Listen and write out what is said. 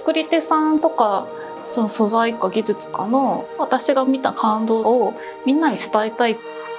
作り手さんとかその素材か技術かの私が見た感動をみんなに伝えたいっ